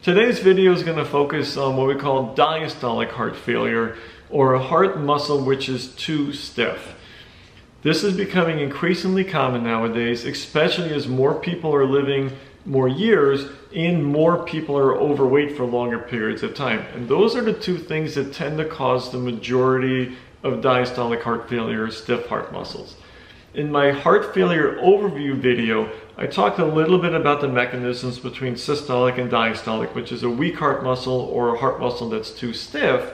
Today's video is going to focus on what we call diastolic heart failure, or a heart muscle which is too stiff. This is becoming increasingly common nowadays, especially as more people are living more years and more people are overweight for longer periods of time. And those are the two things that tend to cause the majority of diastolic heart failure, stiff heart muscles. In my heart failure overview video, I talked a little bit about the mechanisms between systolic and diastolic, which is a weak heart muscle or a heart muscle that's too stiff.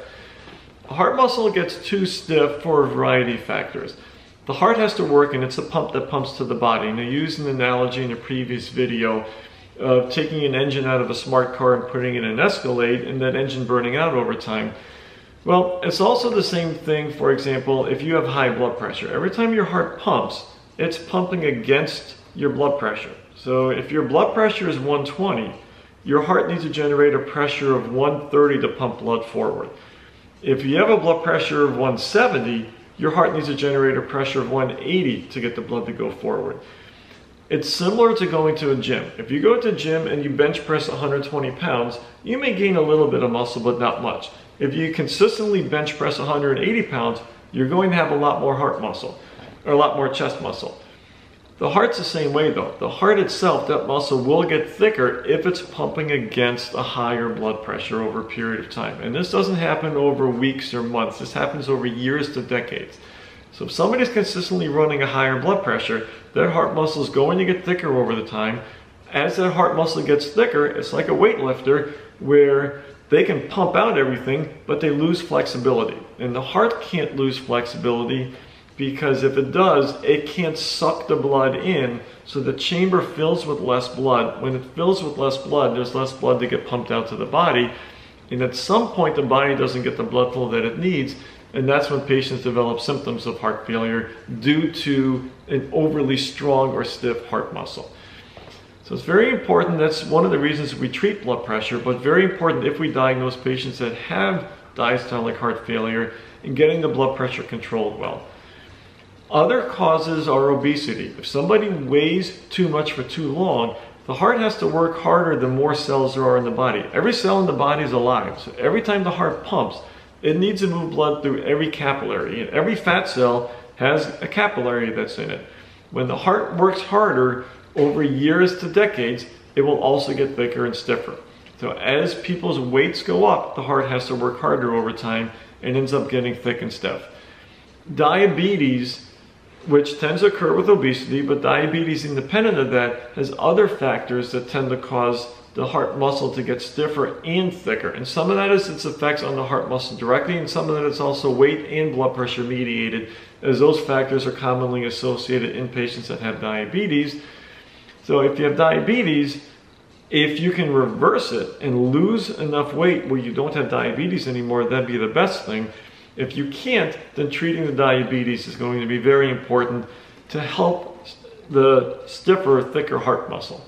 A heart muscle gets too stiff for a variety of factors. The heart has to work, and it's a pump that pumps to the body. And I used an analogy in a previous video of taking an engine out of a smart car and putting it in an Escalade, and that engine burning out over time. Well, it's also the same thing, for example, if you have high blood pressure. Every time your heart pumps, it's pumping against your blood pressure. So if your blood pressure is 120, your heart needs to generate a pressure of 130 to pump blood forward. If you have a blood pressure of 170, your heart needs to generate a pressure of 180 to get the blood to go forward. It's similar to going to a gym. If you go to a gym and you bench press 120 pounds, you may gain a little bit of muscle, but not much. If you consistently bench press 180 pounds, you're going to have a lot more heart muscle, or a lot more chest muscle. The heart's the same way though. The heart itself, that muscle will get thicker if it's pumping against a higher blood pressure over a period of time. And this doesn't happen over weeks or months. This happens over years to decades. So if somebody's consistently running a higher blood pressure, their heart muscle is going to get thicker over the time. As that heart muscle gets thicker, it's like a weightlifter where they can pump out everything, but they lose flexibility. And the heart can't lose flexibility because if it does, it can't suck the blood in, so the chamber fills with less blood. When it fills with less blood, there's less blood to get pumped out to the body. And at some point, the body doesn't get the blood flow that it needs, and that's when patients develop symptoms of heart failure due to an overly strong or stiff heart muscle. So it's very important. That's one of the reasons we treat blood pressure, but very important if we diagnose patients that have diastolic heart failure and getting the blood pressure controlled well. Other causes are obesity. If somebody weighs too much for too long, the heart has to work harder the more cells there are in the body. Every cell in the body is alive, so every time the heart pumps, it needs to move blood through every capillary, and every fat cell has a capillary that's in it. When the heart works harder over years to decades, it will also get thicker and stiffer. So as people's weights go up, the heart has to work harder over time and ends up getting thick and stiff. Diabetes, which tends to occur with obesity, but diabetes independent of that has other factors that tend to cause the heart muscle to get stiffer and thicker. And some of that is its effects on the heart muscle directly, and some of that is also weight and blood pressure mediated, as those factors are commonly associated in patients that have diabetes. So if you have diabetes, if you can reverse it and lose enough weight where you don't have diabetes anymore, that'd be the best thing. If you can't, then treating the diabetes is going to be very important to help the stiffer, thicker heart muscle.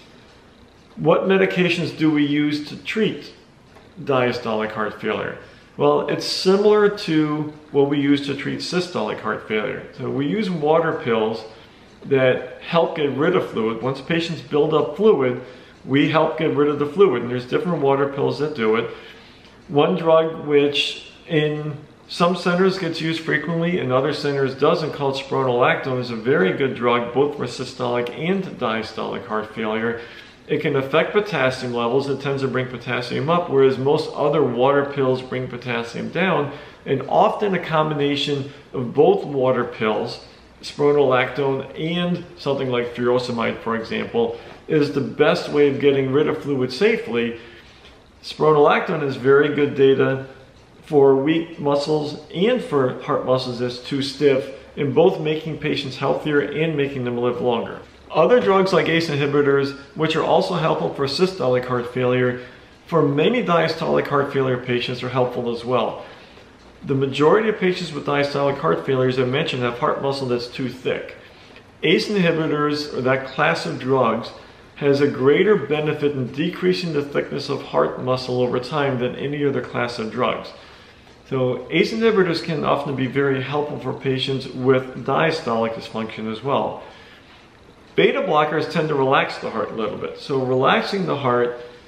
What medications do we use to treat diastolic heart failure? Well, it's similar to what we use to treat systolic heart failure. So we use water pills that help get rid of fluid. Once patients build up fluid, we help get rid of the fluid, and there's different water pills that do it. One drug which in some centers gets used frequently, in other centers doesn't, called Spironolactone, is a very good drug both for systolic and diastolic heart failure. It can affect potassium levels. It tends to bring potassium up, whereas most other water pills bring potassium down. And often a combination of both water pills, Spironolactone and something like furosemide, for example, is the best way of getting rid of fluid safely. Spironolactone has very good data for weak muscles and for heart muscles that's too stiff, in both making patients healthier and making them live longer. Other drugs like ACE inhibitors, which are also helpful for systolic heart failure, for many diastolic heart failure patients are helpful as well. The majority of patients with diastolic heart failure, as I mentioned, have heart muscle that's too thick. ACE inhibitors, or that class of drugs, has a greater benefit in decreasing the thickness of heart muscle over time than any other class of drugs. So ACE inhibitors can often be very helpful for patients with diastolic dysfunction as well. Beta blockers tend to relax the heart a little bit. So relaxing the heart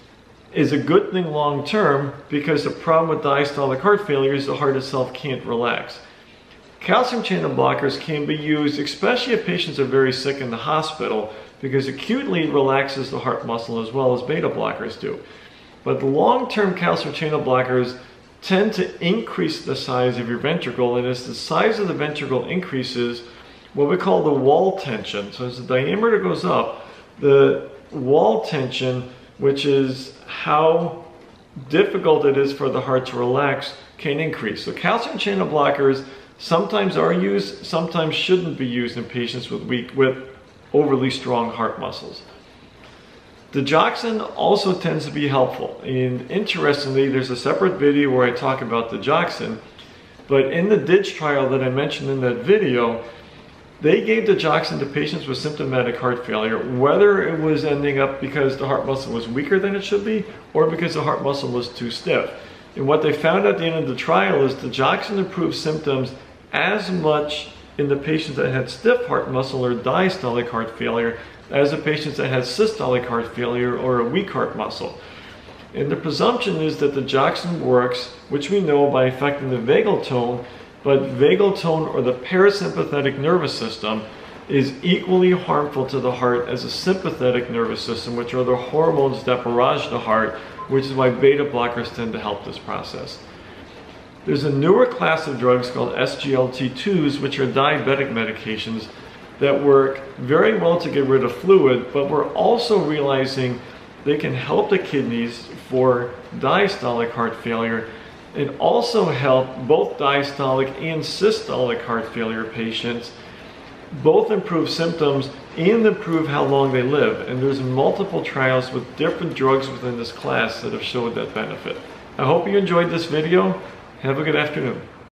is a good thing long term, because the problem with diastolic heart failure is the heart itself can't relax. Calcium channel blockers can be used, especially if patients are very sick in the hospital, because acutely it relaxes the heart muscle as well as beta blockers do. But the long-term calcium channel blockers tend to increase the size of your ventricle, and as the size of the ventricle increases, what we call the wall tension. So as the diameter goes up, the wall tension, which is how difficult it is for the heart to relax, can increase. So calcium channel blockers sometimes are used, sometimes shouldn't be used in patients with overly strong heart muscles. Digoxin also tends to be helpful, and interestingly, there's a separate video where I talk about digoxin, but in the DIGE trial that I mentioned in that video, they gave digoxin to patients with symptomatic heart failure, whether it was ending up because the heart muscle was weaker than it should be, or because the heart muscle was too stiff. And what they found at the end of the trial is digoxin improved symptoms as much in the patients that had stiff heart muscle or diastolic heart failure as the patients that had systolic heart failure or a weak heart muscle. And the presumption is that the digoxin works, which we know by affecting the vagal tone, but vagal tone, or the parasympathetic nervous system, is equally harmful to the heart as the sympathetic nervous system, which are the hormones that barrage the heart, which is why beta blockers tend to help this process. There's a newer class of drugs called SGLT2s, which are diabetic medications that work very well to get rid of fluid, but we're also realizing they can help the kidneys for diastolic heart failure, and also help both diastolic and systolic heart failure patients both improve symptoms and improve how long they live. And there's multiple trials with different drugs within this class that have showed that benefit. I hope you enjoyed this video. Have a good afternoon.